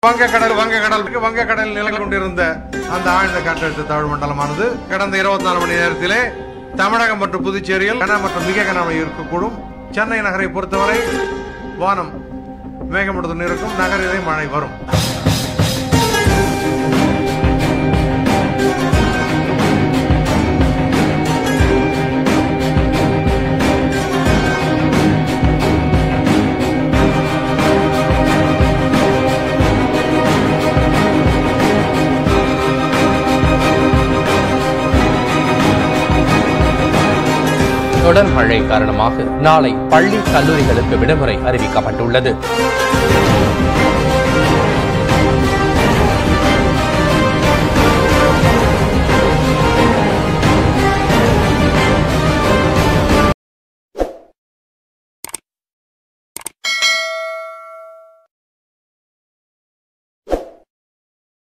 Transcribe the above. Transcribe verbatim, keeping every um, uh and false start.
வங்கக்கடல் வங்கக்கடல் வங்கக்கடல் நிலை கொண்டிருந்த அந்த ஆழ்ந்த காற்றழுத்த தாழ்வு மண்டலமானது கடந்த இருபத்தி நாலு மணி நேரத்திலே தமிழகம் மற்றும் புதுச்சேரியில் கன மற்றும் மிக கனமழை இருக்கக்கூடும். சென்னை நகரை பொறுத்தவரை வானம் மேகமூட்டத்துடன் இருக்கும். நகரிலே மழை வரும். தொடர் மழை காரணமாக நாளை பள்ளி கல்லூரிகளுக்கு விடுமுறை அறிவிக்கப்பட்டுள்ளது.